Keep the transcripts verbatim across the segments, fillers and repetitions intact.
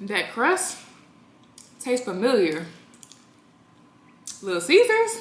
That crust tastes familiar. Little Caesars.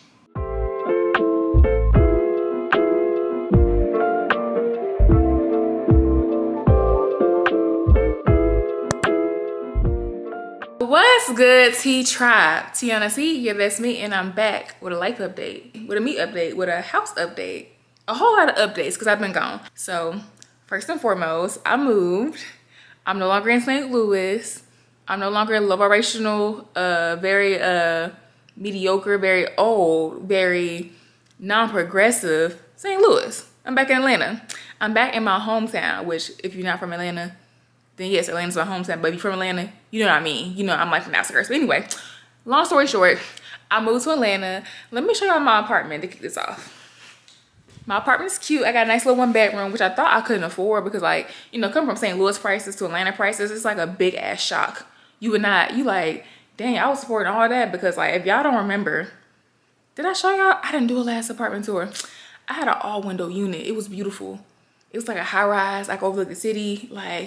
What's good, T Tribe? Tiana C, yeah, that's me, and I'm back with a life update, with a meat update, with a house update, a whole lot of updates because I've been gone. So first and foremost, I moved. I'm no longer in Saint Louis. I'm no longer low vibrational, uh, very uh, mediocre, very old, very non-progressive Saint Louis. I'm back in Atlanta. I'm back in my hometown, which if you're not from Atlanta, then yes, Atlanta's my hometown. But if you're from Atlanta, you know what I mean. You know I'm like from the outskirts. But anyway, long story short, I moved to Atlanta. Let me show y'all my apartment to kick this off. My apartment's cute. I got a nice little one bedroom, which I thought I couldn't afford because, like, you know, coming from Saint Louis prices to Atlanta prices, it's like a big ass shock. You would not, you like, dang, I was supporting all that because, like, if y'all don't remember, did I show y'all? I didn't do a last apartment tour. I had an all window unit. It was beautiful. It was like a high rise, like overlook the city. Like,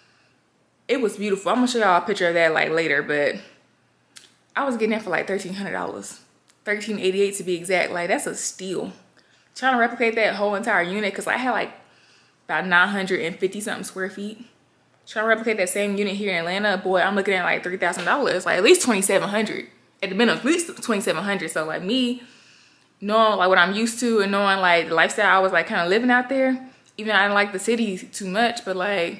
it was beautiful. I'm gonna show y'all a picture of that like later, but I was getting it for like thirteen hundred dollars. thirteen eighty-eight to be exact. Like, that's a steal. Trying to replicate that whole entire unit because I had like about nine hundred fifty something square feet. Trying to replicate that same unit here in Atlanta, boy, I'm looking at like three thousand dollars, like at least twenty-seven hundred. At the minimum, at least twenty-seven hundred. So like me, knowing like what I'm used to and knowing like the lifestyle I was like kind of living out there, even though I didn't like the city too much, but like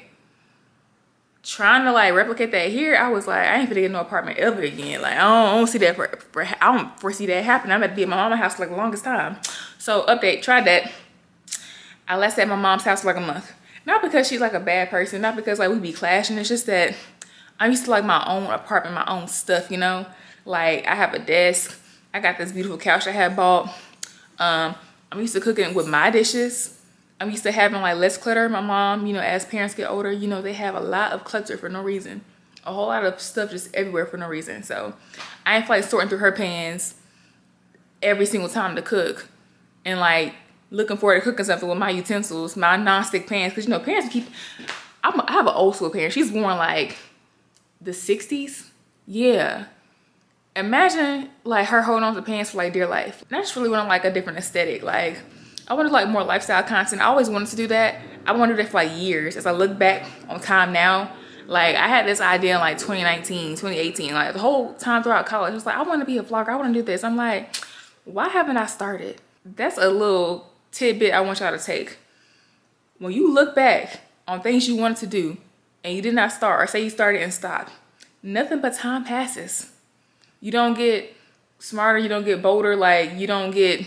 trying to like replicate that here, I was like, I ain't gonna get no apartment ever again. Like, I don't, I don't see that, for, for, I don't foresee that happening. I'm about to be at my mama's house for like the longest time. So update, tried that. I lasted at my mom's house for like a month. Not because she's like a bad person, not because like we be clashing. It's just that I'm used to like my own apartment, my own stuff, you know? Like, I have a desk. I got this beautiful couch I had bought. Um, I'm used to cooking with my dishes. I'm used to having like less clutter. My mom, you know, as parents get older, you know, they have a lot of clutter for no reason. A whole lot of stuff just everywhere for no reason. So I ain't like sorting through her pans every single time to cook. And like looking forward to cooking something with my utensils, my non-stick pans. Cause you know, parents keep, I'm, I have an old school parent. She's born like the sixties. Yeah. Imagine like her holding on to pans for like dear life. And I just really want like a different aesthetic. Like, I wanted like more lifestyle content. I always wanted to do that. I wanted to do that for like years. As I look back on time now, like I had this idea in like twenty nineteen, twenty eighteen, like the whole time throughout college. I was like, I want to be a vlogger. I want to do this. I'm like, why haven't I started? That's a little tidbit I want y'all to take. When you look back on things you wanted to do and you did not start, or say you started and stopped, nothing but time passes. You don't get smarter. You don't get bolder. Like, you don't get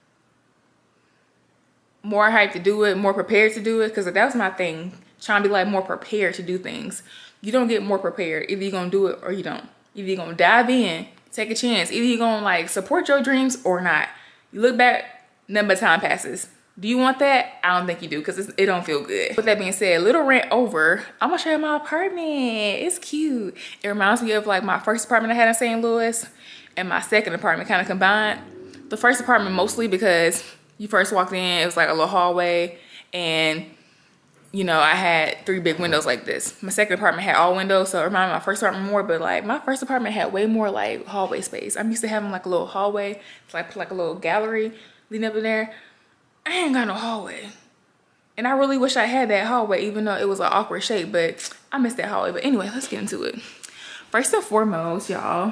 more hyped to do it, more prepared to do it, because that was my thing, trying to be like more prepared to do things. You don't get more prepared. Either you're gonna do it or you don't. Either you're gonna dive in, take a chance. Either you're gonna like support your dreams or not. You look back, nothing but time passes. Do you want that? I don't think you do, because it don't feel good. With that being said, little rant over. I'm gonna show you my apartment. It's cute. It reminds me of like my first apartment I had in Saint Louis and my second apartment kind of combined. The first apartment mostly because you first walked in, it was like a little hallway, and you know, I had three big windows like this. My second apartment had all windows, so it reminded me of my first apartment more, but like my first apartment had way more like hallway space. I'm used to having like a little hallway, it's like like a little gallery leading up in there. I ain't got no hallway. And I really wish I had that hallway, even though it was an awkward shape, but I missed that hallway. But anyway, let's get into it. First and foremost, y'all,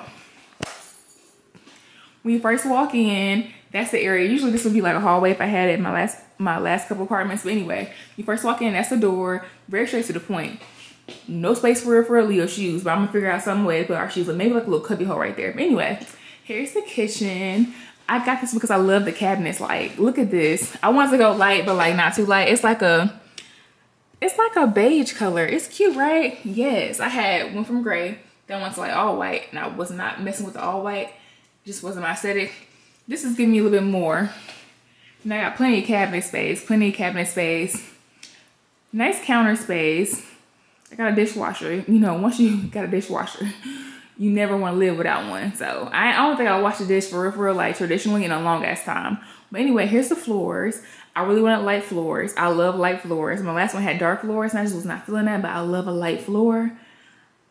when you first walk in, that's the area. Usually this would be like a hallway if I had it in my last my last couple apartments. But anyway, you first walk in, that's the door. Very straight to the point. No space for for Leo shoes, but I'm gonna figure out some way to put our shoes. But maybe like a little cubby hole right there. But anyway, here's the kitchen. I got this because I love the cabinets. Like, look at this. I want to go light, but like not too light. It's like a, it's like a beige color. It's cute, right? Yes, I had one from gray. That one's like all white, and I was not messing with the all white. It just wasn't my aesthetic. This is giving me a little bit more. And I got plenty of cabinet space, plenty of cabinet space. Nice counter space. I got a dishwasher. You know, once you got a dishwasher, you never want to live without one. So I, I don't think I'll wash the dish for real, for real, like traditionally in a long ass time. But anyway, here's the floors. I really wanted light floors. I love light floors. My last one had dark floors and I just was not feeling that, but I love a light floor.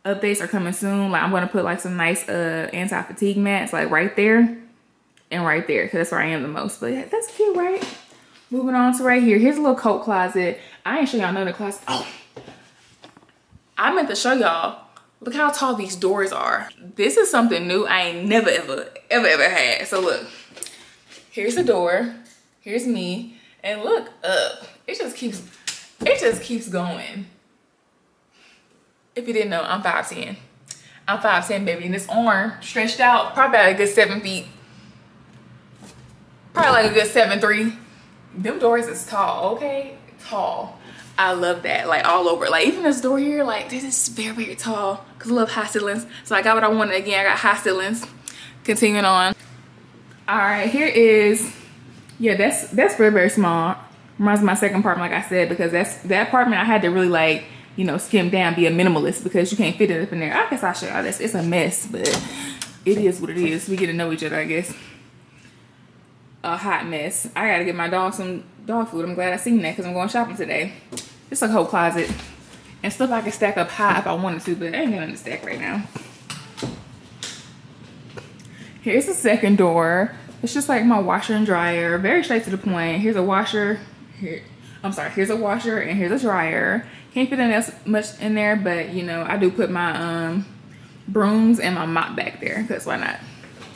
updates are coming soon. Like I'm gonna put like some nice uh anti-fatigue mats like right there and right there, because that's where I am the most. But yeah, that's cute, right? Moving on to right here. Here's a little coat closet. I ain't show y'all none of the closet. Oh, I meant to show y'all. Look how tall these doors are. This is something new I ain't never, ever, ever, ever had. So look, here's the door. Here's me. And look up. It just keeps, it just keeps going. If you didn't know, I'm five ten. I'm five ten, baby. And this arm stretched out probably about a good seven feet. Probably like a good seven three. Them doors is tall, okay? Tall. I love that, like all over. Like even this door here, like this is very, very tall because I love high ceilings. So I got what I wanted again. I got high ceilings. Continuing on. All right, here is, yeah, that's that's very, very small. Reminds me of my second apartment, like I said, because that's that apartment I had to really like, you know, skim down, be a minimalist because you can't fit it up in there. I guess I'll show y'all this. It's a mess, but it is what it is. We get to know each other, I guess. A hot mess. I gotta get my dog some dog food. I'm glad I seen that because I'm going shopping today. It's like a whole closet and stuff I can stack up high if I wanted to, but I ain't got nothing to stack right now. Here's the second door. It's just like my washer and dryer, very straight to the point. Here's a washer. Here, I'm sorry. Here's a washer and here's a dryer. Can't fit in as much in there, but you know I do put my um brooms and my mop back there because why not?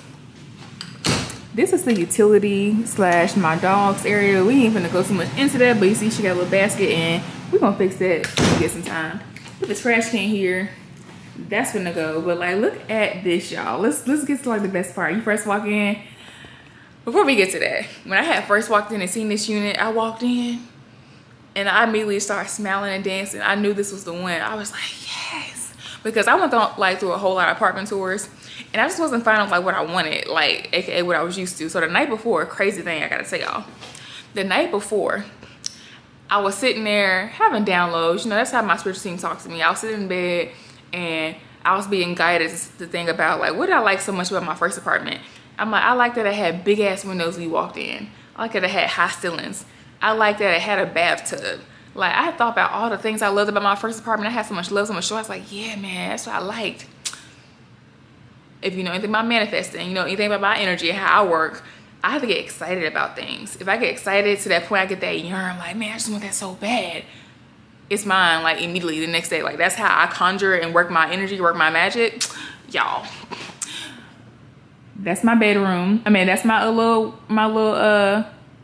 This is the utility slash my dog's area. We ain't gonna go too much into that, but you see she got a little basket and we're gonna fix that when we get some time. Put the trash can here. That's gonna go. But like look at this, y'all. Let's let's get to like the best part. You first walk in. Before we get to that, when I had first walked in and seen this unit, I walked in and I immediately started smiling and dancing. I knew this was the one. I was like, yes. Because I went through, like through a whole lot of apartment tours and I just wasn't finding like what I wanted, like A K A what I was used to. So the night before, crazy thing I gotta tell y'all. The night before, I was sitting there having downloads. You know, that's how my spiritual team talks to me. I was sitting in bed and I was being guided to think about like, what did I like so much about my first apartment? I'm like, I like that it had big ass windows when you walked in. I like that it had high ceilings. I like that it had a bathtub. Like I thought about all the things I loved about my first apartment. I had so much love, so much joy. I was like, yeah, man, that's what I liked. If you know anything about manifesting, you know anything about my energy and how I work, I have to get excited about things. If I get excited to that point, I get that yearn, like, man, I just want that so bad. It's mine, like immediately the next day. Like that's how I conjure and work my energy, work my magic. Y'all. That's my bedroom. I mean, that's my uh, little, my little, uh,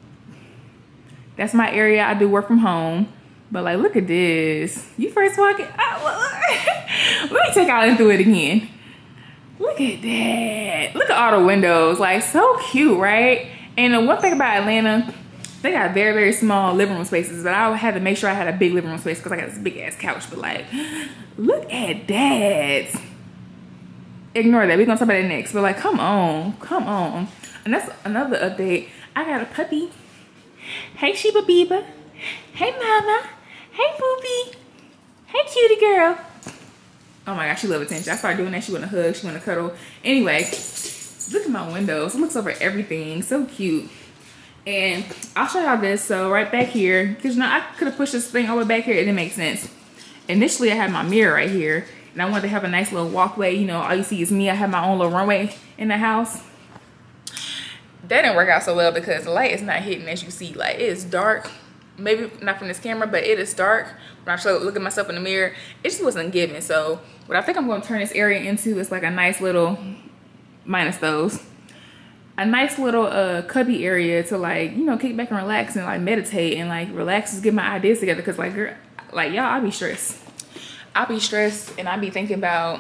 that's my area. I do work from home. But like, look at this. You first walk in. Oh, let me take y'all into it again. Look at that. Look at all the windows. Like, so cute, right? And the one thing about Atlanta, they got very, very small living room spaces. But I had to make sure I had a big living room space because I got this big ass couch. But like, look at that. Ignore that. We're going to talk about it next. But like, come on. Come on. And that's another update. I got a puppy. Hey, Sheba Biba. Hey, mama. Hey, Poopy. Hey, cutie girl. Oh my gosh, she love attention. I started doing that. She want to hug. She want to cuddle. Anyway, look at my windows. It looks over everything. So cute. And I'll show y'all this. So right back here, because you know, I could have pushed this thing all the way back here. It didn't make sense. Initially, I had my mirror right here. And I wanted to have a nice little walkway. You know, all you see is me. I have my own little runway in the house. That didn't work out so well because the light is not hitting as you see. Like, it is dark. Maybe not from this camera, but it is dark. When I show, look at myself in the mirror, it just wasn't giving. So what I think I'm going to turn this area into is like a nice little, minus those, a nice little uh cubby area to like, you know, kick back and relax and like meditate and like relax and get my ideas together. Because like, girl, like y'all, I be stressed. I be stressed and I be thinking about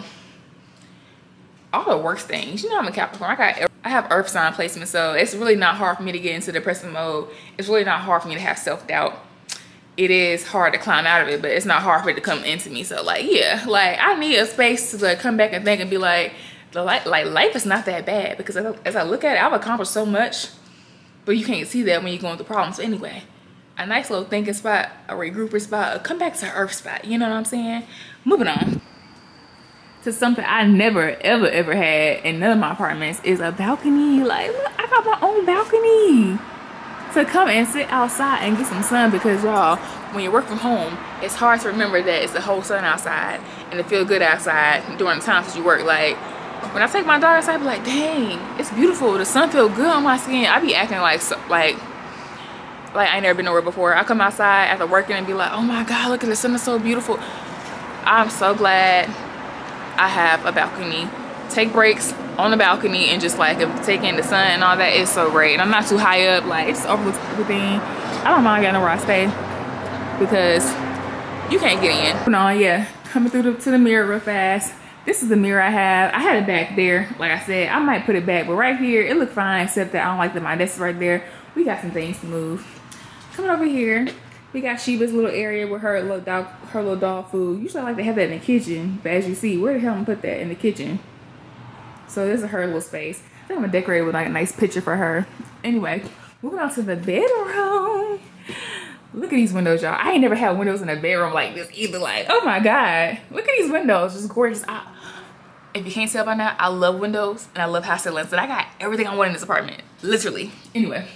all the worst things. You know, I'm a Capricorn. I got I have earth sign placement, so it's really not hard for me to get into depressive mode. It's really not hard for me to have self-doubt. It is hard to climb out of it, but it's not hard for it to come into me. So like, yeah, like I need a space to like come back and think and be like, the life, like life is not that bad. Because as I, as I look at it, I've accomplished so much, but you can't see that when you're going through problems. So anyway, a nice little thinking spot, a regrouper spot, a come back to earth spot. You know what I'm saying? Moving on to something I never, ever, ever had in none of my apartments is a balcony. Like, look, I got my own balcony to come and sit outside and get some sun because y'all, when you work from home, it's hard to remember that it's the whole sun outside and it feel good outside during the times that you work. Like when I take my daughter outside, I be like, dang, it's beautiful. The sun feel good on my skin. I be acting like so, like like I ain't never been nowhere before. I come outside after working and be like, oh my God, look at the sun, it's so beautiful. I'm so glad I have a balcony. Take breaks on the balcony and just like take in the sun and all that is so great. And I'm not too high up, like it's overlooks everything. I don't mind getting where I stay because you can't get in. No, yeah, coming through the, to the mirror real fast. This is the mirror I have. I had it back there, like I said. I might put it back, but right here it looked fine, except that I don't like that my desk is right there. We got some things to move. Coming over here, we got Sheba's little area with her little dog, her little dog food. Usually I like to have that in the kitchen, but as you see, where the hell am I put that in the kitchen? So this is her little space. I think I'm gonna decorate it with like a nice picture for her. Anyway, moving on to the bedroom. Look at these windows, y'all. I ain't never had windows in a bedroom like this either. Like, oh my God. Look at these windows, just gorgeous. I, if you can't tell by now, I love windows and I love house ceilings. And I got everything I want in this apartment, literally. Anyway,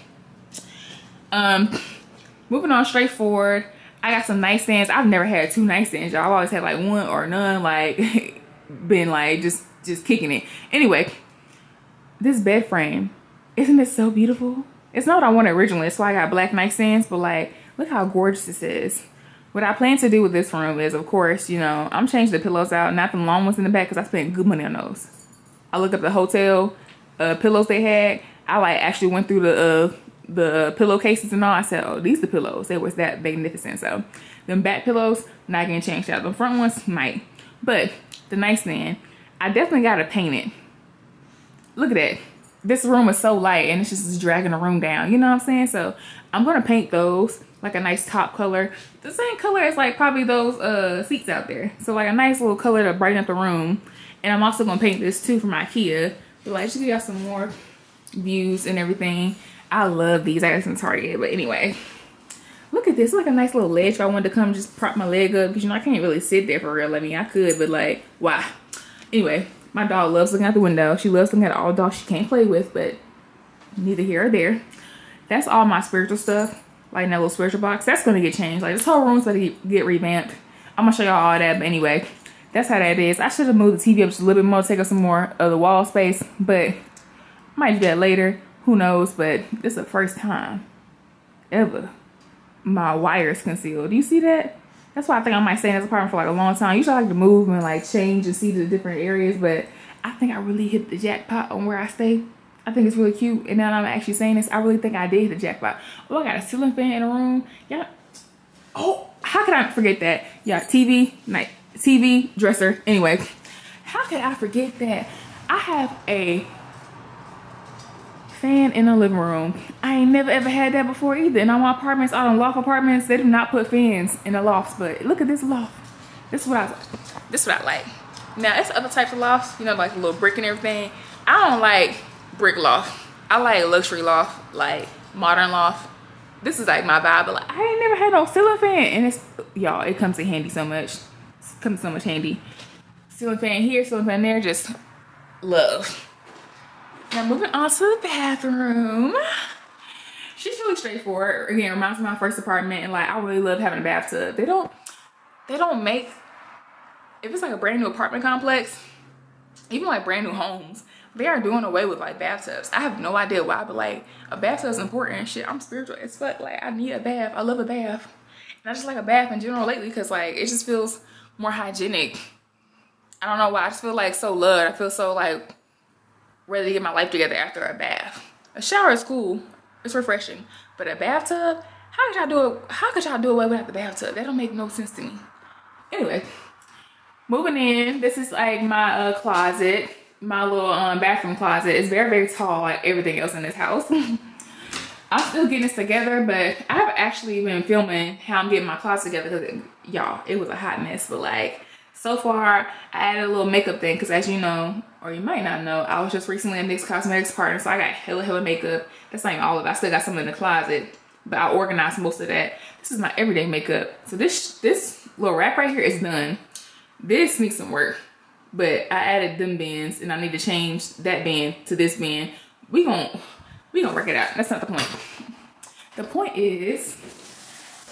um, moving on straight forward. I got some nightstands. I've never had two nightstands, y'all. I've always had like one or none, like been like just just kicking it. Anyway, this bed frame, isn't it so beautiful? It's not what I wanted originally. That's why I got black nightstands, but like, look how gorgeous this is. What I plan to do with this room is, of course, you know, I'm changing the pillows out, not the long ones in the back, because I spent good money on those. I looked up the hotel uh, pillows they had. I like actually went through the uh, the pillowcases and all. I said, oh, these are the pillows. They was that magnificent. So them back pillows, not getting changed out. The front ones might, but the nightstand, I definitely gotta paint it. Look at that. This room is so light and it's just dragging the room down. You know what I'm saying? So I'm gonna paint those like a nice top color. The same color as like probably those uh, seats out there. So like a nice little color to brighten up the room. And I'm also gonna paint this too from IKEA. But like, just give y'all some more views and everything. I love these. I got some Target. But anyway, look at this. Like a nice little ledge. If I wanted to come just prop my leg up, because you know I can't really sit there for real. I mean, I could, but like, why? Anyway, my dog loves looking out the window. She loves looking at all dogs she can't play with, but neither here or there. That's all my spiritual stuff. Like in that little spiritual box. That's going to get changed. Like this whole room's going to get revamped. I'm going to show y'all all that. But anyway, that's how that is. I should have moved the T V up just a little bit more, take up some more of the wall space. But I might do that later. Who knows? But this is the first time ever my wires concealed. Do you see that? That's why I think I might stay in this apartment for like a long time. Usually I like to move and like change and see the different areas, but I think I really hit the jackpot on where I stay. I think it's really cute. And now that I'm actually saying this, I really think I did hit the jackpot. Oh, I got a ceiling fan in the room. Yeah. Oh, how could I forget that? Yeah, T V, night, T V, dresser. Anyway, how could I forget that? I have a fan in the living room. I ain't never ever had that before either. And all my apartments, all the loft apartments, they do not put fans in the lofts. But look at this loft. This is what I this is what I like. Now it's other types of lofts, you know, like a little brick and everything. I don't like brick loft. I like luxury loft, like modern loft. This is like my vibe, but like I ain't never had no ceiling fan. And it's y'all, it comes in handy so much. It comes so much handy. Ceiling fan here, ceiling fan there, just love. Now moving on to the bathroom. She's really straightforward. Again, reminds me of my first apartment, and like I really love having a bathtub. They don't they don't make, if it's like a brand new apartment complex, even like brand new homes, they are doing away with like bathtubs. I have no idea why, but like a bathtub is important. Shit, I'm spiritual as fuck. Like I need a bath. I love a bath. And I just like a bath in general lately because like it just feels more hygienic. I don't know why. I just feel like so loved. I feel so like ready to get my life together after a bath. A shower is cool. It's refreshing. But a bathtub, how could y'all do it? How could y'all do away without the bathtub? That don't make no sense to me. Anyway, moving in. This is like my uh, closet. My little um, bathroom closet. It's very, very tall like everything else in this house. I'm still getting this together, but I've actually been filming how I'm getting my closet together because y'all, it was a hot mess. But like, so far, I added a little makeup thing because as you know, or you might not know, I was just recently a NYX Cosmetics partner, so I got hella, hella makeup. That's not even all of it. I still got some in the closet, but I organized most of that. This is my everyday makeup. So this this little rack right here is done. This needs some work, but I added them bins, and I need to change that bin to this bin. We gon' we gonna work it out. That's not the point. The point is,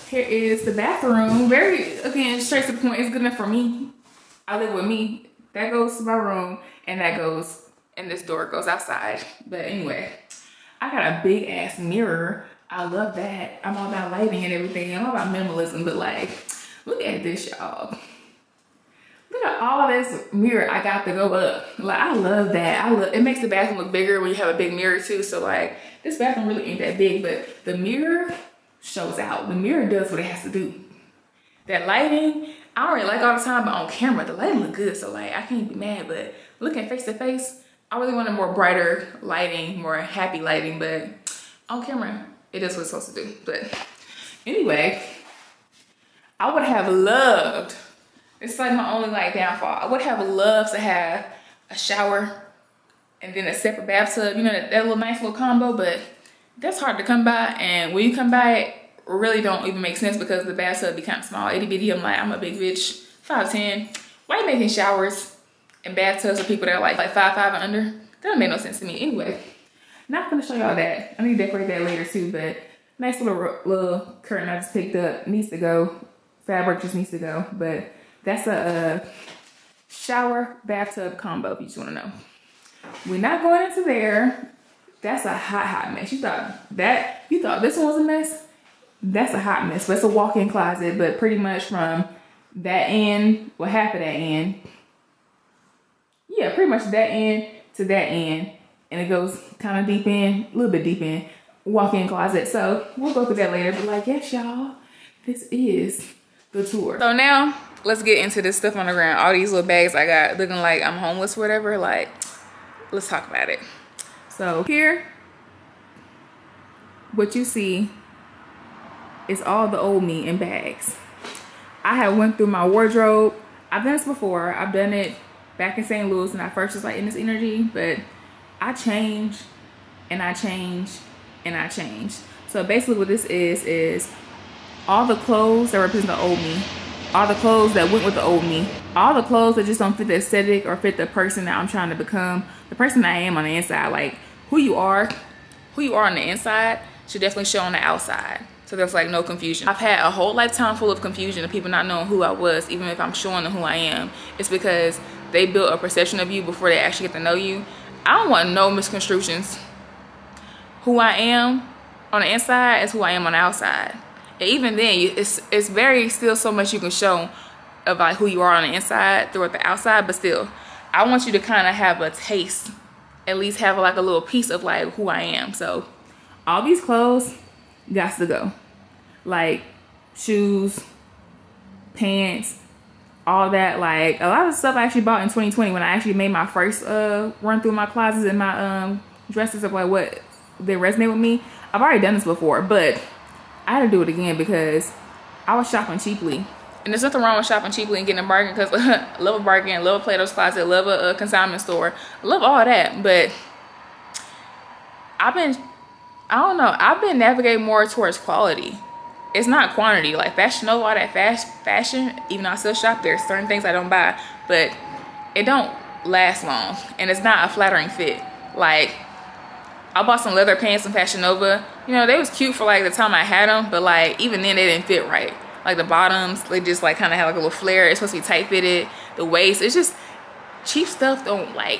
here is the bathroom. Very, again, straight to the point. It's good enough for me. I live with me. That goes to my room, and that goes, and this door goes outside. But anyway, I got a big ass mirror. I love that. I'm all about lighting and everything. I'm all about minimalism, but like, look at this, y'all. Look at all this mirror I got to go up. Like, I love that. I love, it makes the bathroom look bigger when you have a big mirror too. So like, this bathroom really ain't that big, but the mirror shows out. The mirror does what it has to do. That lighting, I don't really like all the time, but on camera, the lighting look good. So like, I can't be mad, but looking face to face, I really wanted more brighter lighting, more happy lighting, but on camera, it is what it's supposed to do. But anyway, I would have loved, it's like my only like downfall. I would have loved to have a shower and then a separate bathtub, you know, that, that little nice little combo, but that's hard to come by. And when you come by it, really don't even make sense because the bathtub be kind of small, itty bitty. I'm like, I'm a big bitch, five ten. Why are you making showers and bathtubs for people that are like, like five five and under? That don't make no sense to me. Anyway, not gonna show y'all that. I need to decorate that later too, but nice little little curtain I just picked up. Needs to go. Fabric just needs to go. But that's a, a shower bathtub combo if you just wanna know. We're not going into there. That's a hot, hot mess. You thought that, you thought this one was a mess? That's a hot mess. But it's a walk-in closet, but pretty much from that end, well, half of that end. Yeah, pretty much that end to that end. And it goes kind of deep in, a little bit deep in, walk-in closet. So we'll go through that later. But like, yes, y'all, this is the tour. So now let's get into this stuff on the ground. All these little bags I got looking like I'm homeless or whatever. Like, let's talk about it. So here, what you see is all the old me in bags. I have went through my wardrobe. I've done this before. I've done it back in Saint Louis when I first was like in this energy, but I change and I change and I change. So basically what this is, is all the clothes that represent the old me, all the clothes that went with the old me, all the clothes that just don't fit the aesthetic or fit the person that I'm trying to become, the person I am on the inside. Like who you are, who you are on the inside should definitely show on the outside. So there's like no confusion. I've had a whole lifetime full of confusion of people not knowing who I was, even if I'm showing them who I am. It's because they built a perception of you before they actually get to know you. I don't want no misconstructions. Who I am on the inside is who I am on the outside. And even then, it's it's very still so much you can show of like who you are on the inside through the outside, but still, I want you to kind of have a taste, at least have like a little piece of like who I am. So all these clothes got to go. Like shoes, pants, all that. Like a lot of stuff I actually bought in twenty twenty when I actually made my first uh run through my closets and my um dresses of like what they resonate with me. I've already done this before, but I had to do it again because I was shopping cheaply. And there's nothing wrong with shopping cheaply and getting a bargain, because I love a bargain, love a Plato's Closet, love a, a consignment store, love all that. But I've been, I don't know, I've been navigating more towards quality. It's not quantity. Like Fashion Nova, all that fast fashion, even though I still shop there, certain things I don't buy, but it don't last long and it's not a flattering fit. Like I bought some leather pants from Fashion Nova. You know, they was cute for like the time I had them, but like even then they didn't fit right. Like the bottoms, they just like kind of have like a little flare. It's supposed to be tight fitted. The waist, it's just cheap stuff don't like,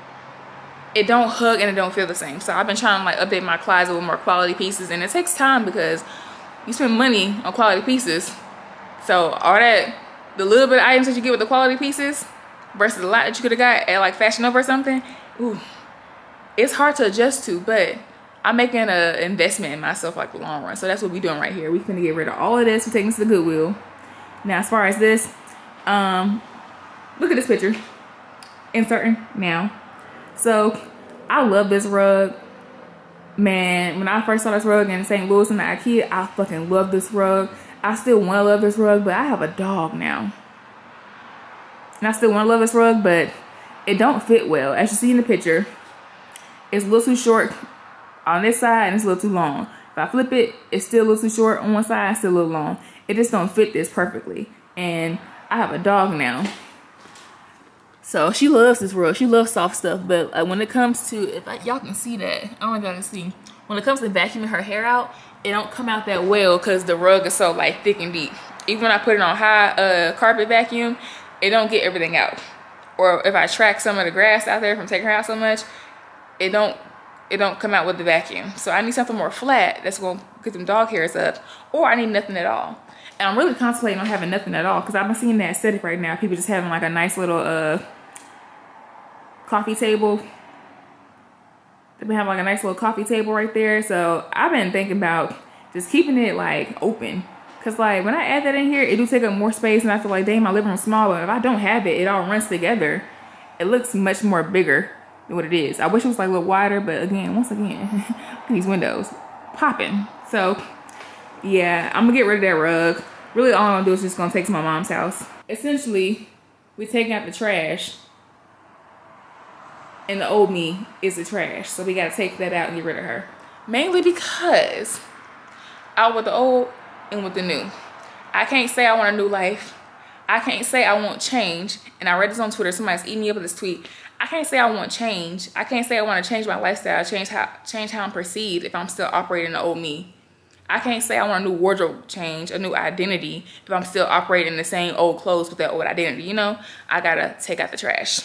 it don't hug and it don't feel the same. So I've been trying to like update my closet with more quality pieces, and it takes time because you spend money on quality pieces. So all that, the little bit of items that you get with the quality pieces versus a lot that you could have got at like Fashion Nova or something, ooh, it's hard to adjust to, but I'm making an investment in myself like the long run. So that's what we're doing right here. We're gonna get rid of all of this. We're taking this to the Goodwill. Now, as far as this, um, look at this picture. Inserting now. So I love this rug. Man, when I first saw this rug in Saint Louis in the IKEA, I fucking love this rug. I still want to love this rug, but I have a dog now. And I still want to love this rug, but it don't fit well. As you see in the picture, it's a little too short on this side and it's a little too long. If I flip it, it's still a little too short on one side, it's still a little long. It just don't fit this perfectly. And I have a dog now. So she loves this rug. She loves soft stuff. But uh, when it comes to, if y'all can see that, I don't know if y'all can see. When it comes to vacuuming her hair out, it don't come out that well because the rug is so like thick and deep. Even when I put it on high uh, carpet vacuum, it don't get everything out. Or if I track some of the grass out there from taking her out so much, it don't it don't come out with the vacuum. So I need something more flat that's gonna get them dog hairs up, or I need nothing at all. And I'm really contemplating on having nothing at all because I've been seeing that aesthetic right now. People just having like a nice little uh coffee table. They've been having like a nice little coffee table right there. So I've been thinking about just keeping it like open. Cause like when I add that in here, it do take up more space, and I feel like, dang, my living room's small. But if I don't have it, it all runs together. It looks much more bigger than what it is. I wish it was like a little wider, but again, once again, look at these windows popping. So yeah, I'm gonna get rid of that rug. Really, all I'm gonna do is just gonna take it to my mom's house. Essentially, we're taking out the trash, and the old me is the trash. So we gotta take that out and get rid of her. Mainly because out with the old and with the new. I can't say I want a new life. I can't say I want change. And I read this on Twitter. Somebody's eating me up with this tweet. I can't say I want change. I can't say I want to change my lifestyle, change how change how I'm perceived if I'm still operating the old me. I can't say I want a new wardrobe change, a new identity if I'm still operating the same old clothes with that old identity. You know, I gotta take out the trash.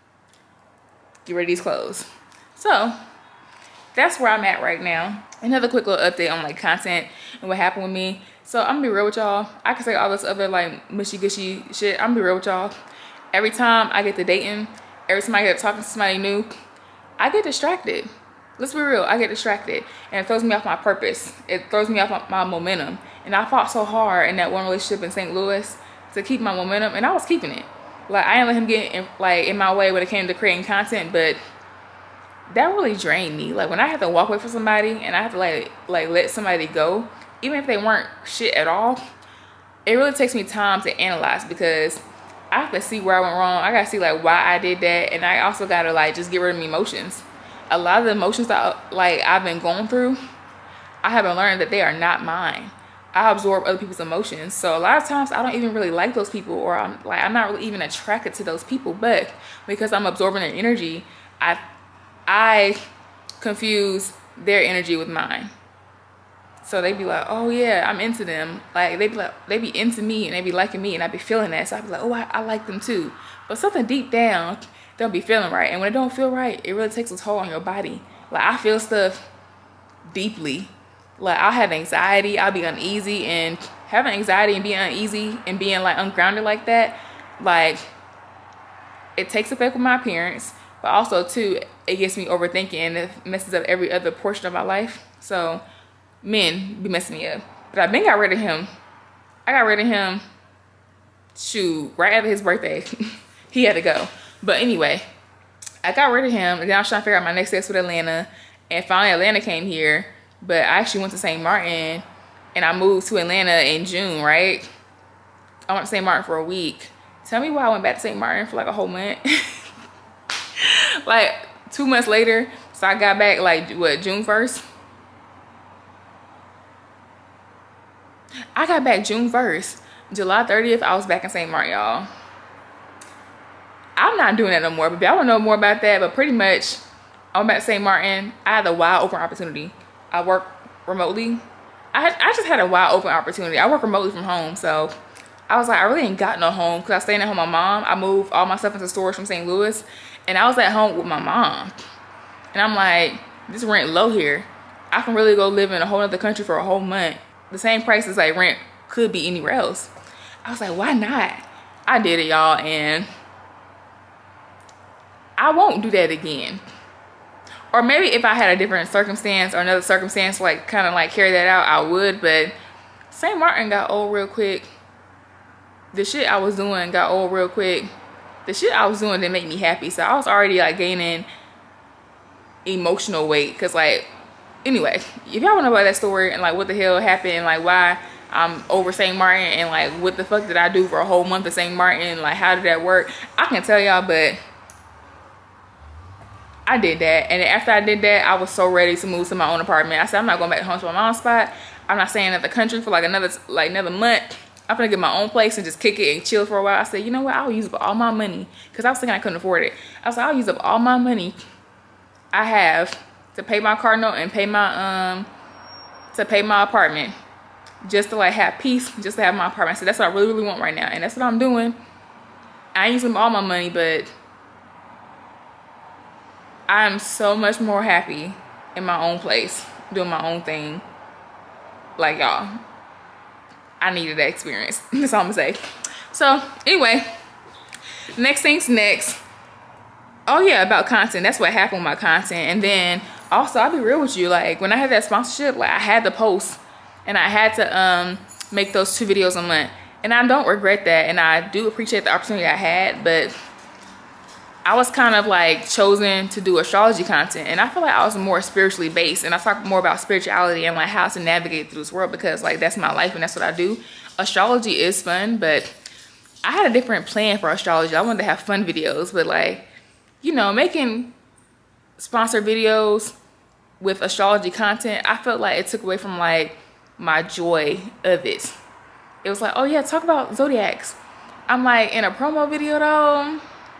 Get rid of these clothes. So that's where I'm at right now. Another quick little update on like content and what happened with me. So I'm gonna be real with y'all. I can say all this other like mushy gushy shit. I'm gonna be real with y'all. Every time I get to dating, every time I get to talking to somebody new, I get distracted. Let's be real, I get distracted. And it throws me off my purpose. It throws me off my, my momentum. And I fought so hard in that one relationship in Saint Louis to keep my momentum, and I was keeping it. Like I didn't let him get in, like in my way when it came to creating content, but that really drained me. Like when I had to walk away from somebody and I had to like like let somebody go, even if they weren't shit at all, it really takes me time to analyze because I have to see where I went wrong. I gotta see like why I did that, and I also gotta like just get rid of my emotions. A lot of the emotions that like I've been going through, I haven't learned that they are not mine. I absorb other people's emotions. So a lot of times I don't even really like those people, or I'm like I'm not really even attracted to those people, but because I'm absorbing their energy, I I confuse their energy with mine. So they be like, oh yeah, I'm into them. Like they be like, they be into me and they be liking me and I be feeling that. So I be like, oh, I, I like them too. But something deep down don't be feeling right. And when it don't feel right, it really takes a toll on your body. Like I feel stuff deeply. Like I'll have anxiety, I'll be uneasy, and having anxiety and being uneasy and being like ungrounded like that, like it takes effect with my appearance, but also too, it gets me overthinking and it messes up every other portion of my life. So men be messing me up. But I been got rid of him. I got rid of him, shoot, right after his birthday. He had to go. But anyway, I got rid of him, and then I was trying to figure out my next steps with Atlanta, and finally Atlanta came here. But I actually went to Saint Martin, and I moved to Atlanta in June, right? I went to Saint Martin for a week. Tell me why I went back to Saint Martin for like a whole month. Like two months later, so I got back like, what, June first? I got back June first. July thirtieth, I was back in Saint Martin, y'all. I'm not doing that no more, but y'all don't know more about that, but pretty much, I'm back to Saint Martin. I had a wide open opportunity. I work remotely. I had, I just had a wide open opportunity. I work remotely from home, so I was like, I really ain't got no home because I stayed at home with my mom. I moved all my stuff into storage from Saint Louis, and I was at home with my mom. And I'm like, this rent low here. I can really go live in a whole other country for a whole month. The same price as like rent could be anywhere else. I was like, why not? I did it, y'all, and I won't do that again. Or maybe if I had a different circumstance or another circumstance, like kind of like carry that out, I would. But Saint Martin got old real quick. The shit I was doing got old real quick. The shit I was doing didn't make me happy. So I was already like gaining emotional weight. Cause like, anyway, if y'all wanna know about that story and like what the hell happened and like why I'm over Saint Martin and like what the fuck did I do for a whole month of Saint Martin, like how did that work, I can tell y'all, but I did that. And after I did that, I was so ready to move to my own apartment. I said, I'm not going back home to my mom's spot. I'm not staying at the country for like another like another month. I'm gonna get my own place and just kick it and chill for a while. I said, you know what, I'll use up all my money, because I was thinking I couldn't afford it. I was like, I'll use up all my money I have to pay my car note and pay my um to pay my apartment, just to like have peace, just to have my apartment. So that's what I really, really want right now. And that's what I'm doing. I ain't using all my money, but I'm so much more happy in my own place, doing my own thing. Like, y'all, I needed that experience. That's all I'm gonna say. So anyway, next thing's next. Oh yeah, about content. That's what happened with my content. And then also, I'll be real with you, like when I had that sponsorship, like I had to post and I had to um make those two videos a month. And I don't regret that, and I do appreciate the opportunity I had, but I was kind of like chosen to do astrology content, and I feel like I was more spiritually based, and I talk more about spirituality and like how to navigate through this world, because like that's my life and that's what I do. Astrology is fun, but I had a different plan for astrology. I wanted to have fun videos, but like, you know, making sponsored videos with astrology content, I felt like it took away from like my joy of it. It was like, oh yeah, talk about zodiacs. I'm like, in a promo video though,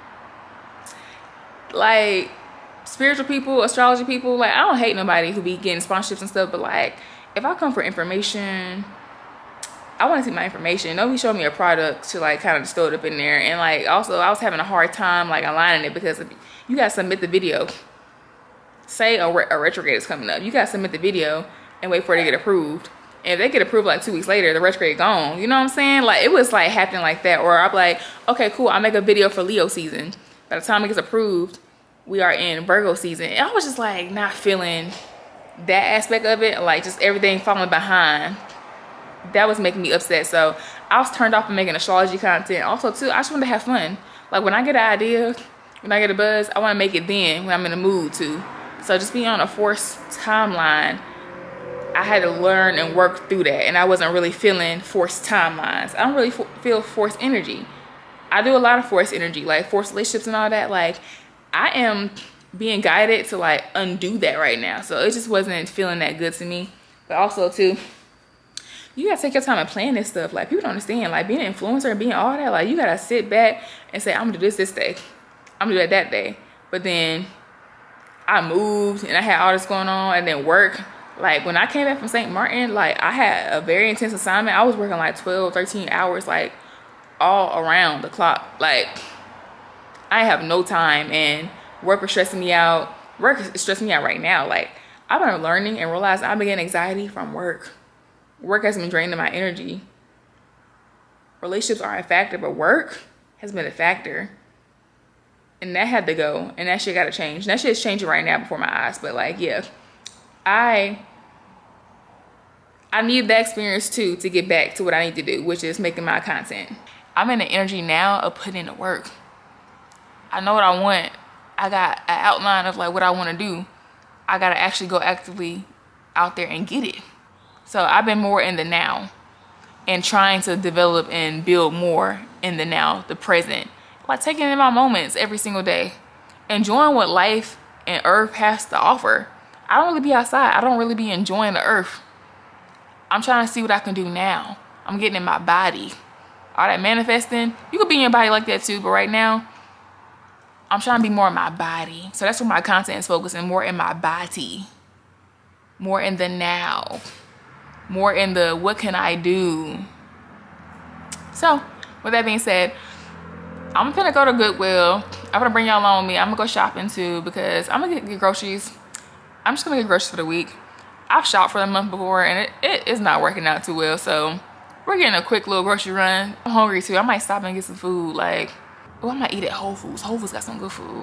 like spiritual people, astrology people, like I don't hate nobody who be getting sponsorships and stuff, but like if I come for information, I want to see my information. Nobody showed me a product to like kind of just throw it up in there. And like also I was having a hard time like aligning it, because you gotta submit the video. Say a, re a retrograde is coming up, you gotta submit the video and wait for it to get approved. And if they get approved like two weeks later, the retrograde gone. You know what I'm saying? Like it was like happening like that. Or I'm like, okay, cool, I'll make a video for Leo season. By the time it gets approved, we are in Virgo season. And I was just like not feeling that aspect of it. Like just everything falling behind. That was making me upset. So I was turned off from making astrology content. Also too, I just wanted to have fun. Like when I get an idea, when I get a buzz, I want to make it then when I'm in the mood to. So just being on a forced timeline, I had to learn and work through that, and I wasn't really feeling forced timelines. I don't really feel forced energy. I do a lot of forced energy, like forced relationships and all that. Like I am being guided to like undo that right now. So it just wasn't feeling that good to me. But also too, you gotta take your time and plan this stuff. Like people don't understand, like being an influencer and being all that, like you gotta sit back and say, I'm gonna do this this day, I'm gonna do that that day. But then I moved and I had all this going on, and then work. Like when I came back from Saint Martin, like I had a very intense assignment. I was working like twelve, thirteen hours, like all around the clock. Like I have no time, and work was stressing me out. Work is stressing me out right now. Like I've been learning and realizing I've been getting anxiety from work. Work has been draining my energy. Relationships aren't a factor, but work has been a factor. And that had to go, and that shit gotta change. That shit's changing right now before my eyes, but like, yeah. I I need that experience too to get back to what I need to do, which is making my content. I'm in the energy now of putting in the work. I know what I want. I got an outline of like what I want to do. I got to actually go actively out there and get it. So I've been more in the now and trying to develop and build more in the now, the present. Like taking in my moments every single day. Enjoying what life and earth has to offer. I don't really be outside. I don't really be enjoying the earth. I'm trying to see what I can do now. I'm getting in my body. All that manifesting, you could be in your body like that too, but right now, I'm trying to be more in my body. So that's where my content is focusing, more in my body. More in the now. More in the what can I do? So, with that being said, I'm gonna go to Goodwill. I'm gonna bring y'all along with me. I'm gonna go shopping too, because I'm gonna get, get groceries. I'm just gonna get groceries for the week. I've shopped for the month before, and it, it is not working out too well. So we're getting a quick little grocery run. I'm hungry too. I might stop and get some food. Like, oh, I might eat at Whole Foods. Whole Foods got some good food.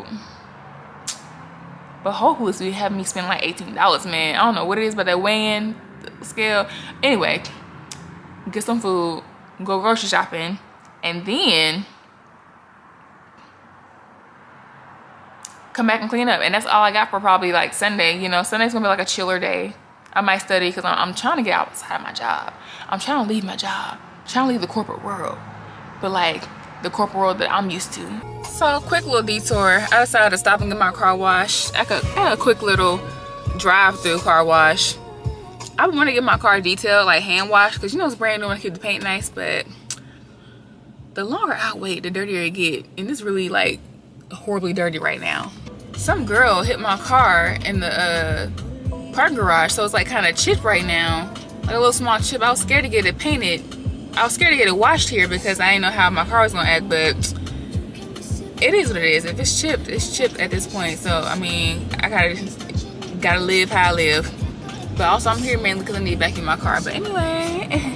But Whole Foods be having me spend like eighteen dollars, man. I don't know what it is, but that weigh-in scale. Anyway, get some food, go grocery shopping, and then come back and clean up. And that's all I got for probably like Sunday. You know, Sunday's gonna be like a chiller day. I might study because I'm, I'm trying to get outside of my job. I'm trying to leave my job. I'm trying to leave the corporate world. But like the corporate world that I'm used to. So quick little detour. I decided to stop and get my car washed. I could have a quick little drive through car wash. I want to get my car detailed, like hand washed, because you know it's brand new and I keep the paint nice, but the longer I wait, the dirtier it get. And it's really like horribly dirty right now. Some girl hit my car in the uh, parking garage, so it's like kind of chipped right now, like a little small chip. I was scared to get it painted. I was scared to get it washed here because I didn't know how my car was gonna act, but it is what it is. If it's chipped, it's chipped at this point. So I mean, I gotta gotta live how I live. But also I'm here mainly because I need to vacuum my car. But anyway,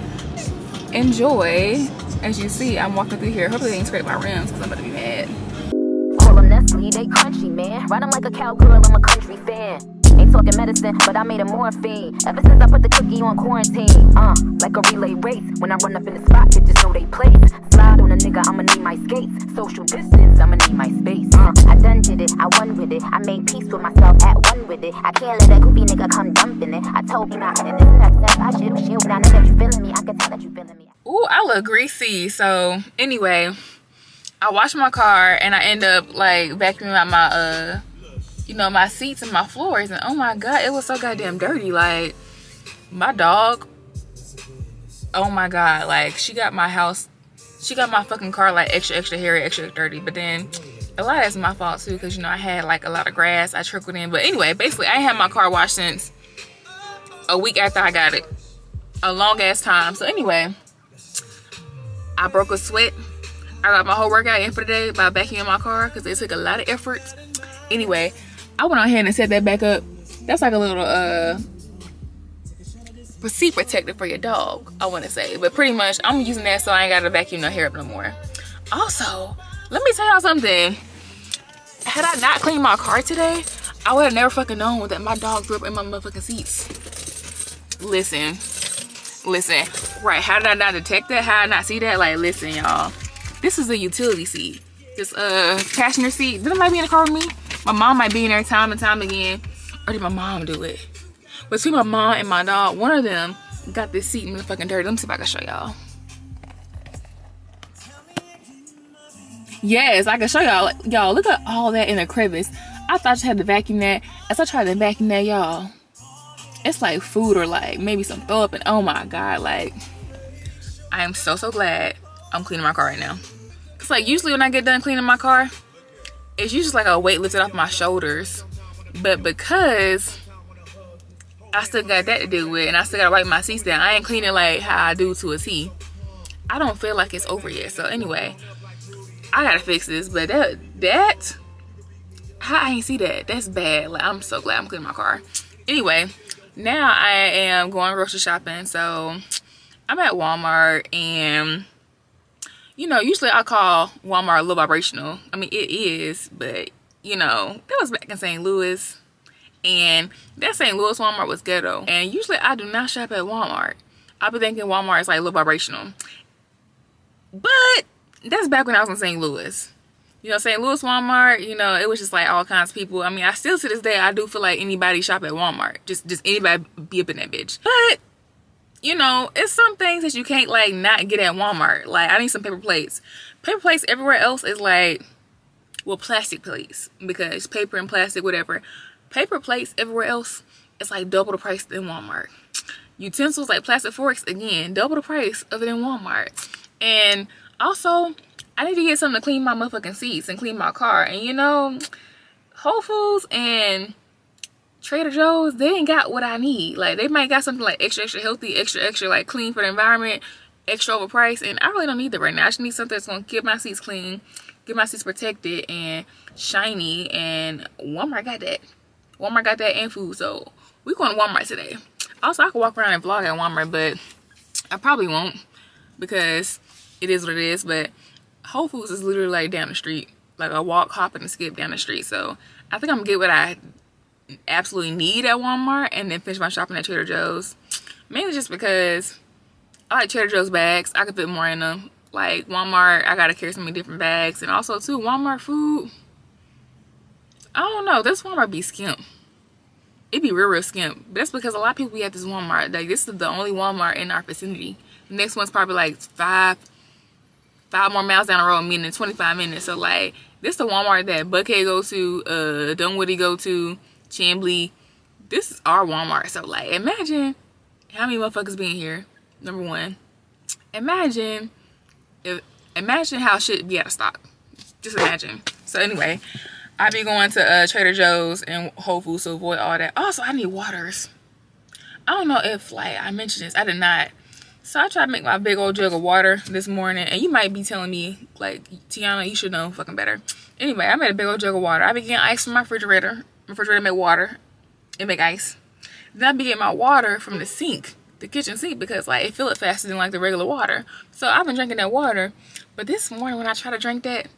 enjoy. As you see, I'm walking through here. Hopefully they ain't scrape my rims because I'm about to be mad. Call them Nestle, they crunchy, man. Ride them like a cowgirl, I'm a country fan. Ain't talking medicine, but I made a morphine. Ever since I put the cookie on quarantine. Uh, like a relay race. When I run up in the spot, bitches know they place. Slide on a nigga, I'ma need my skates. Social distance, I'ma need my space. Uh, I done did it, I won with it. I made peace with myself, at one with it. I can't let that goofy nigga come dumping it. I told him not in this next step. I should shield, but I know that you feeling me. I can tell that you feeling me. Ooh, I look greasy. So anyway, I wash my car and I end up like vacuuming out my uh you know, my seats and my floors, and oh my god, it was so goddamn dirty. Like my dog, oh my god, like she got my house, she got my fucking car like extra extra hairy, extra dirty. But then a lot of that's my fault too, because you know I had like a lot of grass I trickled in. But anyway, basically I ain't had my car washed since a week after I got it, a long ass time. So anyway, I broke a sweat. I got my whole workout in for the day by vacuuming my car because it took a lot of effort. Anyway, I went on ahead and set that back up. That's like a little uh seat protector for your dog, I want to say. But pretty much I'm using that so I ain't got to vacuum no hair up no more. Also, let me tell y'all something. Had I not cleaned my car today, I would have never fucking known that my dog threw up in my motherfucking seats. Listen, listen. Right, how did I not detect that? How did I not see that? Like, listen, y'all. This is a utility seat. This uh passenger seat. Did anybody be in the car with me? My mom might be in there time and time again. Or did my mom do it? Between my mom and my dog, one of them got this seat in the fucking dirty. Let me see if I can show y'all. Yes, I can show y'all. Y'all, look at all that in the crevice. I thought you had to vacuum that. As I tried to vacuum that, y'all, it's like food or like maybe some throw up, and oh my god, like I am so so glad I'm cleaning my car right now. Cause like usually when I get done cleaning my car, it's usually like a weight lifted off my shoulders. But because I still got that to deal with and I still gotta wipe my seats down, I ain't cleaning like how I do to a T. I don't feel like it's over yet. So anyway, I gotta fix this. But that, that, how I ain't see that? That's bad. Like I'm so glad I'm cleaning my car. Anyway, now I am going grocery shopping. So I'm at Walmart, and you know, usually I call Walmart low vibrational. I mean, it is, but you know, that was back in Saint Louis, and that Saint Louis Walmart was ghetto. And usually I do not shop at Walmart. I be thinking Walmart is like low vibrational, but that's back when I was in Saint Louis. You know, Saint Louis Walmart, you know, it was just like all kinds of people. I mean, I still to this day, I do feel like anybody shop at Walmart. Just, just anybody be up in that bitch. But you know, it's some things that you can't like not get at Walmart. Like I need some paper plates. Paper plates everywhere else is like, well, plastic plates, because paper and plastic, whatever. Paper plates everywhere else, it's like double the price than Walmart. Utensils like plastic forks, again, double the price other than Walmart. And also, I need to get something to clean my motherfucking seats and clean my car. And you know, Whole Foods and Trader Joe's, they ain't got what I need. Like they might got something like extra extra healthy, extra extra like clean for the environment, extra overpriced, and I really don't need that right now. I just need something that's gonna keep my seats clean, get my seats protected and shiny. And Walmart got that. Walmart got that and food. So we going to Walmart today. Also, I could walk around and vlog at Walmart, but I probably won't because it is what it is. But Whole Foods is literally like down the street, like a walk, hop, and a skip down the street. So I think I'm gonna get what I absolutely need at Walmart and then finish my shopping at Trader Joe's. Mainly just because I like Trader Joe's bags. I could fit more in them. Like Walmart, I gotta carry so many different bags. And also too, Walmart food, I don't know, this Walmart be skimp. It be real real skimp. But that's because a lot of people be at this Walmart. Like this is the only Walmart in our vicinity. The next one's probably like five five more miles down the road, meaning twenty-five minutes. So like this is the Walmart that Buckhead go to, uh Dunwoody go to, Chamblee. This is our Walmart. So like imagine how many motherfuckers being here. Number one, imagine if imagine how shit be out of stock. Just imagine. So anyway, I be going to uh, Trader Joe's and Whole Foods to avoid all that. Also, I need waters. I don't know if, like, I mentioned this. I did not. So I tried to make my big old jug of water this morning. And you might be telling me, like, Tiana, you should know fucking better. Anyway, I made a big old jug of water. I be getting ice from my refrigerator. My refrigerator make water. It make ice. Then I be getting my water from the sink. The kitchen sink. Because, like, it fill it faster than, like, the regular water. So I've been drinking that water. But this morning when I try to drink that,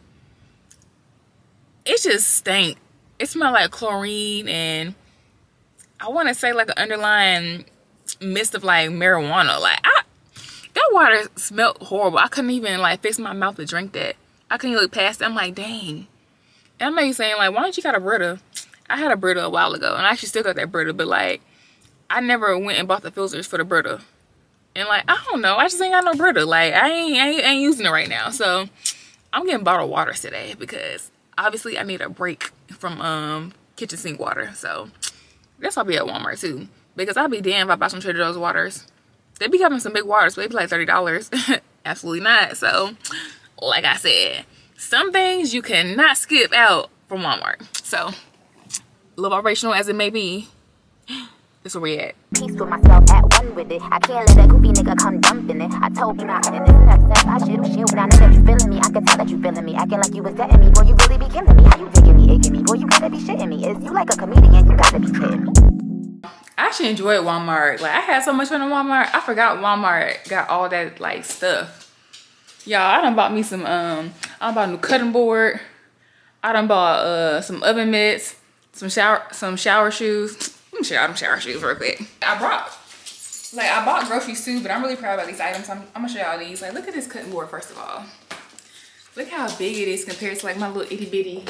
it just stank. It smelled like chlorine and I want to say like an underlying mist of like marijuana. Like I, that water smelled horrible. I couldn't even like fix my mouth to drink that. I couldn't look past it. I'm like, dang. And I know you're saying like, why don't you got a Brita? I had a Brita a while ago and I actually still got that Brita, but like I never went and bought the filters for the Brita. And like, I don't know. I just ain't got no Brita. Like I ain't, I ain't, I ain't using it right now. So I'm getting bottled waters today because obviously I need a break from um kitchen sink water. So that's why I'll be at Walmart too. Because I'll be damned if I buy some Trader Joe's waters. They be having some big waters, but they be like thirty dollars. Absolutely not. So like I said, some things you cannot skip out from Walmart. So a little vibrational as it may be, this where we at. Peace with myself, at one with it. I can't let that goofy nigga come dumping it. I told you not in this next step. I should shit, but I know that you feeling me. I can tell that you feeling me. Acting like you was getting me. Boy, you really be killing me. How you taking me, aching me? Boy, you gotta be shitting me. Is you like a comedian? You gotta be kidding me. I actually enjoyed Walmart. Like I had so much fun in Walmart. I forgot Walmart got all that like stuff. Y'all, I done bought me some um I done bought a new cutting board. I done bought uh some oven mitts, some shower some shower shoes. Let me show y'all them shower shoes real quick. I brought like I bought groceries too, but I'm really proud about these items. I'm, I'm gonna show y'all these. Like look at this cutting board first of all. Look how big it is compared to like my little itty bitty.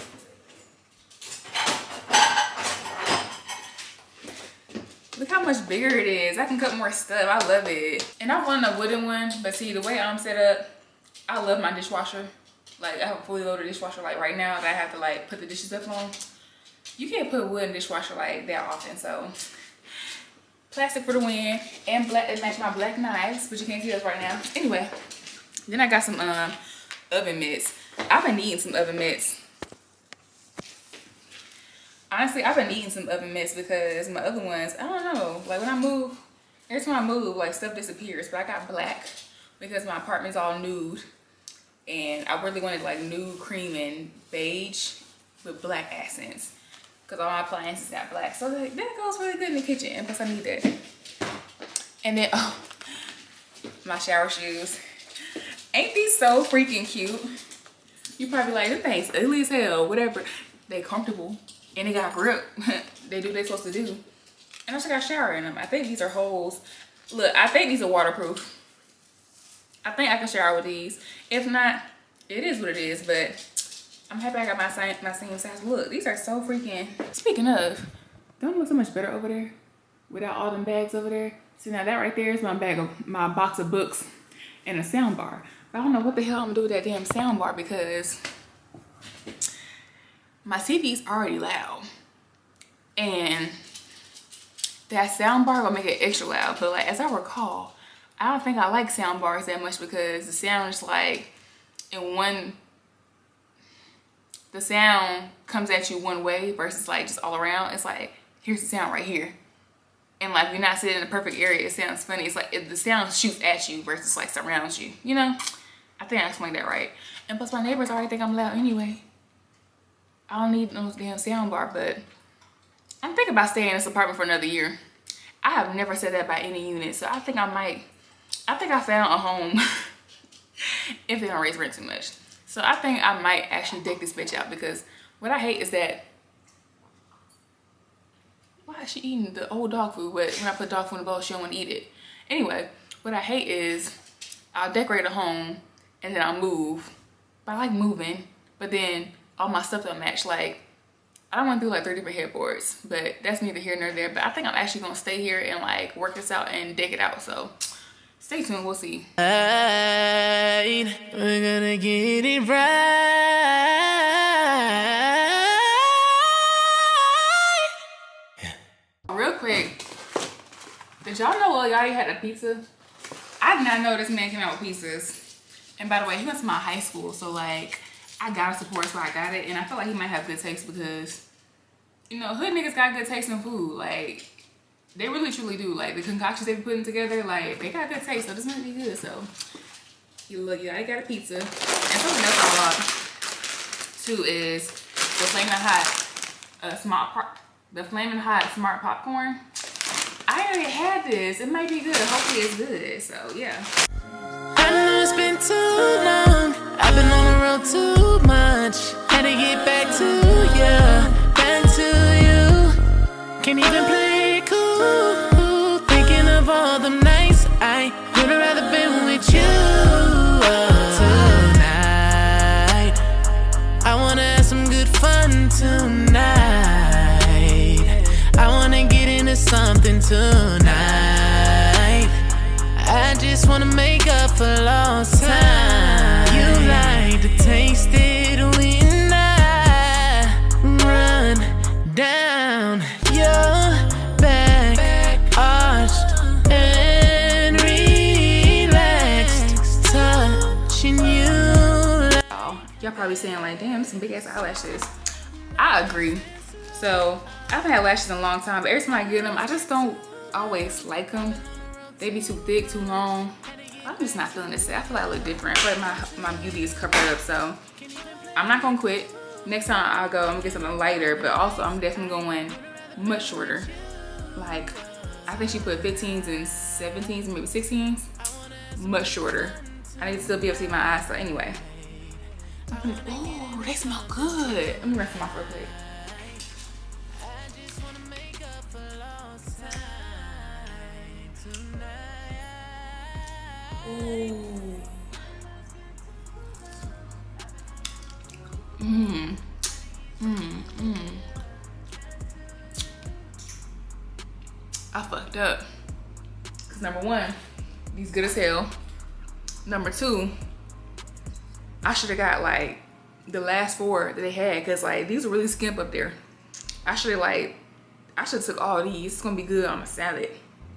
Look how much bigger it is. I can cut more stuff. I love it. And I wanted a wooden one, but see the way I'm set up, I love my dishwasher. Like I have a fully loaded dishwasher like right now that I have to like put the dishes up on. You can't put wood in dishwasher like that often, so plastic for the win and black to match my black knives, but you can't see those right now. Anyway, then I got some um oven mitts. I've been needing some oven mitts. Honestly, I've been needing some oven mitts because my other ones, I don't know, like when I move, every time I move, like stuff disappears. But I got black because my apartment's all nude, and I really wanted like nude cream and beige with black accents. Because all my appliances got black. So like, that goes really good in the kitchen. And plus I need that. And then, oh, my shower shoes. Ain't these so freaking cute? You probably like, them things ugly as hell, whatever. They comfortable. And they got grip. They do what they're supposed to do. And I also got a shower in them. I think these are holes. Look, I think these are waterproof. I think I can shower with these. If not, it is what it is. But I'm happy I got my same, my same size. Look, these are so freaking... Speaking of, don't it look so much better over there without all them bags over there? See, now that right there is my bag of, my box of books and a sound bar. But I don't know what the hell I'm gonna do with that damn sound bar because my T V's already loud. And that sound bar gonna make it extra loud. But like, as I recall, I don't think I like sound bars that much because the sound is like in one... The sound comes at you one way versus like just all around. It's like, here's the sound right here. And like, you're not sitting in the perfect area. It sounds funny. It's like if the sound shoots at you versus like surrounds you. You know? I think I explained that right. And plus my neighbors already think I'm loud anyway. I don't need no damn sound bar, but I'm thinking about staying in this apartment for another year. I have never said that about any unit. So I think I might, I think I found a home if they don't raise rent too much. So I think I might actually deck this bitch out because what I hate is that, why is she eating the old dog food? But when I put dog food in the bowl, she don't want to eat it. Anyway, what I hate is I'll decorate a home and then I'll move. But I like moving, but then all my stuff don't match. Like, I don't want to do like three different headboards, but that's neither here nor there. But I think I'm actually going to stay here and like work this out and deck it out. So stay tuned, we'll see. We're gonna get it right. Real quick, did y'all know Lil Yachty had a pizza? I did not know this man came out with pizzas. And by the way, he went to my high school, so like, I gotta support, so I got it. And I feel like he might have good taste because, you know, hood niggas got good taste in food. Like, they really truly do. Like, the concoctions they be putting together, like, they got good taste, so this might be good. So, you look, yeah, I got a pizza. And something else I bought, too, is the Flamin' Hot, uh, smart pop, the Flamin' Hot Smart Popcorn. I already had this. It might be good. Hopefully it's good. So, yeah. I know it's been too long. I've been on the road too much. Had to get back to you, back to you. Can't even play it cool. Thinking of all the nights I would have rather been with you tonight. I wanna have some good fun tonight. I wanna get into something tonight. I just wanna make up for lost time. You like to taste it when I run down your back, arched and relaxed, touching you. Oh, y'all probably saying like, damn, some big ass eyelashes. I agree. So I haven't had lashes in a long time, but every time I get them, I just don't always like them. They be too thick, too long. I'm just not feeling this. I feel like I look different. I feel like my, my beauty is covered up, so I'm not gonna quit. Next time I'll go, I'm gonna get something lighter, but also I'm definitely going much shorter. Like, I think she put fifteens and seventeens, maybe sixteens. Much shorter. I need to still be able to see my eyes, so anyway. Oh, they smell good. Let me rinse them off real quick. Ooh. Mmm. Mmm. Mmm. I fucked up. Cause number one, these good as hell. Number two, I should have got like the last four that they had, cause like these are really skimp up there. I should have like, I should have took all these. It's gonna be good on a salad.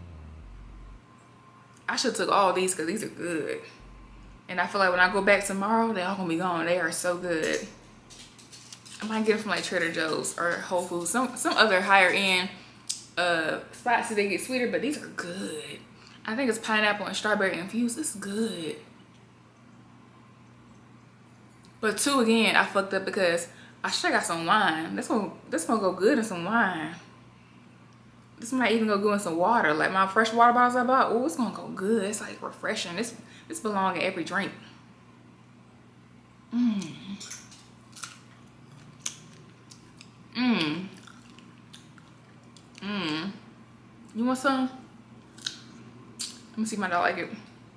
I should have took all these because these are good. And I feel like when I go back tomorrow, they're all gonna be gone. They are so good. I might get them from like Trader Joe's or Whole Foods. Some some other higher end uh, spots so they get sweeter, but these are good. I think it's pineapple and strawberry infused. It's good. But two, again, I fucked up because I should have got some wine. This one, this one go good in some wine. This might even go good in some water. Like my fresh water bottles I bought. Oh, it's gonna go good. It's like refreshing. This this belongs in every drink. Mmm. Mmm. Mmm. You want some? Let me see if my dog like it.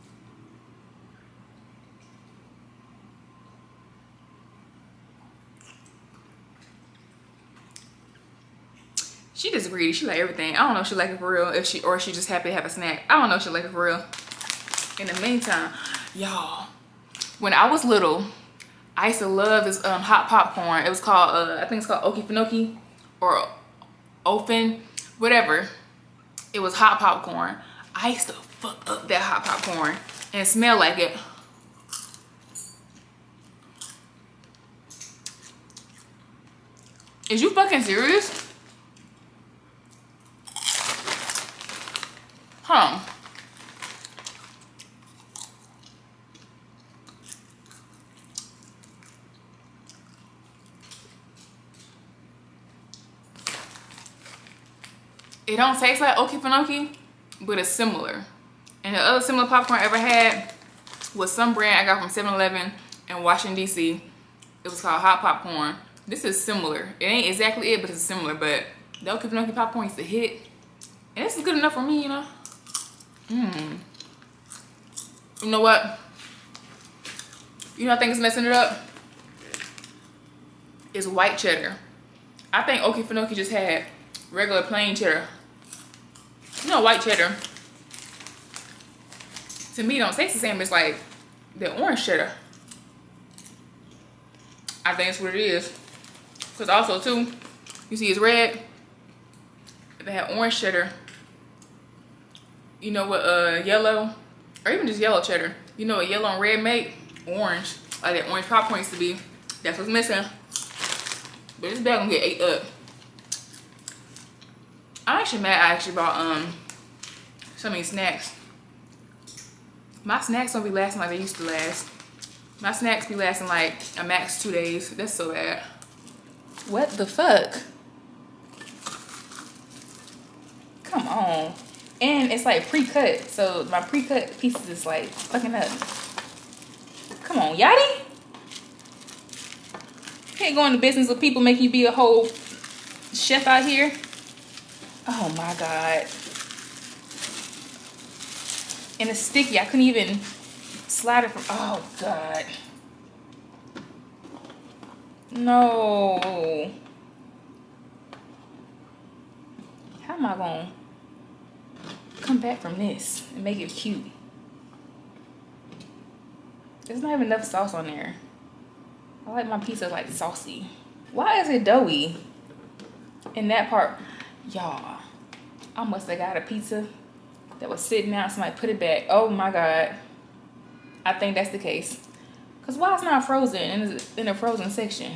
She just greedy. She like everything. I don't know if she like it for real, if she or if she just happy to have a snack. I don't know if she like it for real. In the meantime, y'all, when I was little, I used to love this um, hot popcorn. It was called, uh, I think it's called Okefenokee or Ofen, whatever. It was hot popcorn. I used to fuck up that hot popcorn and smell like it. Is you fucking serious? Huh. It don't taste like Okefenokee, but it's similar. And the other similar popcorn I ever had was some brand I got from seven eleven in Washington, D C. It was called Hot Popcorn. This is similar. It ain't exactly it, but it's similar. But the Okefenokee popcorn used to hit. And this is good enough for me, you know? Mmm. You know what? You know I think it's messing it up? It's white cheddar. I think Okefenokee just had regular plain cheddar. You know, white cheddar, to me, don't taste the same as like the orange cheddar. I think that's what it is. Because also too, you see it's red. They have orange cheddar. You know what uh, yellow, or even just yellow cheddar. You know what yellow and red make? Orange. Like that orange popcorn used to be. That's what's missing. But this bag gonna get ate up. I'm actually mad I actually bought um so many snacks. My snacks don't be lasting like they used to last. My snacks be lasting like a max two days. That's so bad. What the fuck? Come on. And it's like pre-cut. So my pre-cut pieces is like fucking up. Come on, Yachty. Can't go into business with people making you be a whole chef out here. Oh my God. And it's sticky. I couldn't even slide it from, oh God. No. How am I gonna come back from this and make it cute? There's not even enough sauce on there. I like my pizza like saucy. Why is it doughy in that part? Y'all, I must have got a pizza that was sitting out, somebody put it back. Oh my God. I think that's the case. Cause why it's not frozen in, in the frozen section?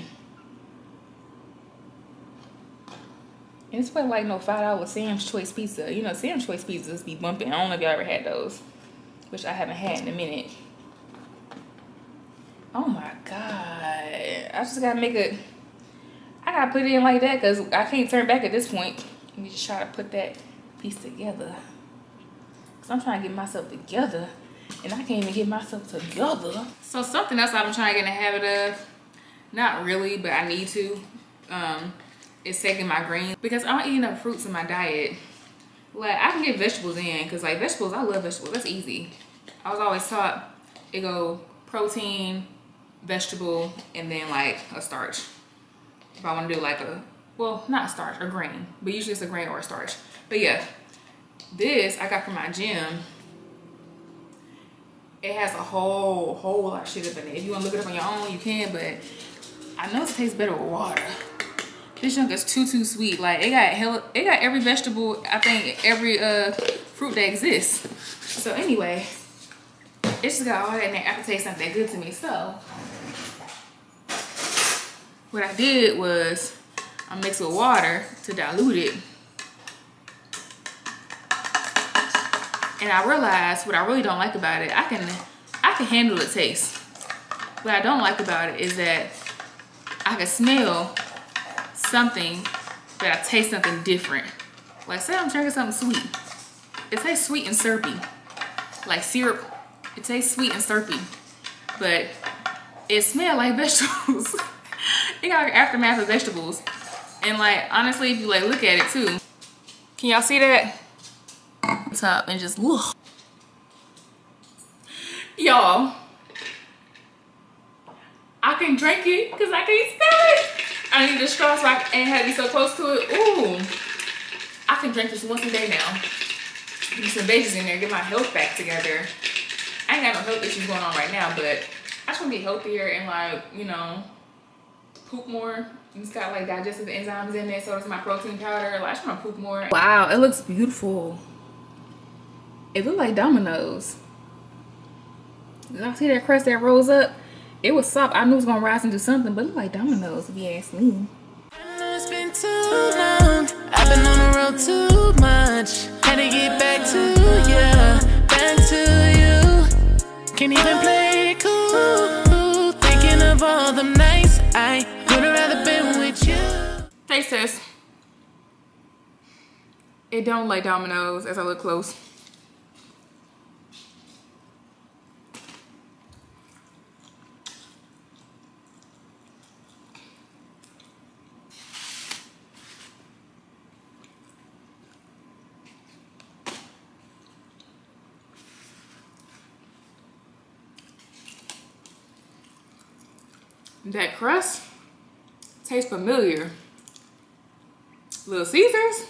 And it's probably like no five dollar Sam's Choice pizza. You know, Sam's Choice pizzas be bumping. I don't know if y'all ever had those, which I haven't had in a minute. Oh my God. I just gotta make it, I gotta put it in like that because I can't turn back at this point. Let me just try to put that piece together. Cause I'm trying to get myself together and I can't even get myself together. So something else I'm trying to get in the habit of, not really, but I need to, um, is taking my greens because I don't eat enough fruits in my diet. Like I can get vegetables in because like vegetables, I love vegetables. That's easy. I was always taught it go protein, vegetable, and then like a starch. If I want to do like a, well, not a starch, a grain, but usually it's a grain or a starch. But yeah, this I got from my gym. It has a whole, whole lot of shit up in it. If you want to look it up on your own, you can, but I know it tastes better with water. This junk is too, too sweet. Like it got hell, it got every vegetable, I think every uh fruit that exists. So anyway, it just got all that in there. Aftertaste not that good to me. So what I did was I mixed with water to dilute it. And I realized what I really don't like about it, I can I can handle the taste. What I don't like about it is that I can smell something, but I taste something different. Like say I'm drinking something sweet. It tastes sweet and syrupy. Like syrup, it tastes sweet and syrupy. But it smells like vegetables. It got like an aftermath of vegetables. And like honestly, if you like look at it too, can y'all see that? Top and just whoa. Y'all, I can drink it because I can't smell it. I need a straw so I ain't have to be so close to it. Ooh, I can drink this once a day now. Get some veggies in there, get my health back together. I ain't got no health issues going on right now, but I just want to get healthier and like, you know, poop more. It's got like digestive enzymes in there, so does my protein powder. Like I just want to poop more. Wow, it looks beautiful. It looked like dominoes. Y'all see that crust that rose up? It was soft. I knew it was gonna rise and do something, but it looked like dominoes if you ask me. I know it's been too long. I've been on the road too much. Had to get back to you, back to you. Can't even play it cool. Thinking of all the nights I would have rather been with you. Taste test. It don't like dominoes as I look close. That crust tastes familiar. Little Caesars?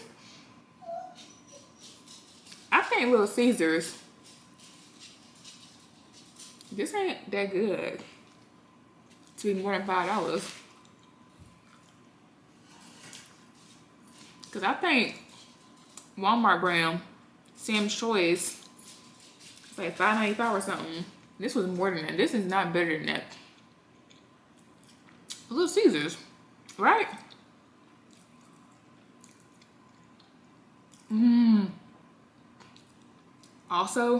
I think Little Caesars, this ain't that good to be more than five dollars. Cause I think Walmart brand, Sam's Choice, it's like five ninety-five or something. This was more than that. This is not better than that. Little Caesars, right? Mmm. Also,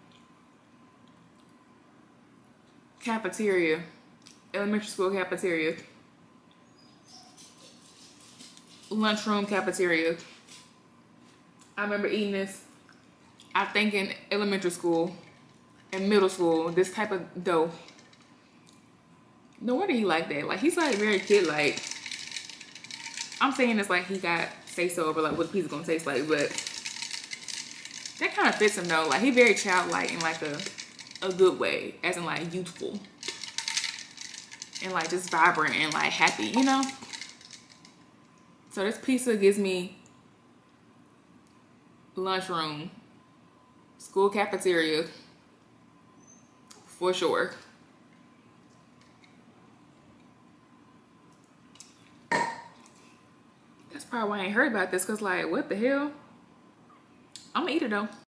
cafeteria, elementary school cafeteria, lunchroom cafeteria. I remember eating this, I think in elementary school and middle school, this type of dough. No wonder he like that. Like, he's like very kid-like. I'm saying it's like he got say-so over like what the pizza gonna taste like, but that kind of fits him though. Like, he very childlike in like a, a good way, as in like youthful. And like just vibrant and like happy, you know? So this pizza gives me lunchroom, school cafeteria, for sure. That's probably why I ain't heard about this, cause like, what the hell? I'm gonna eat it though.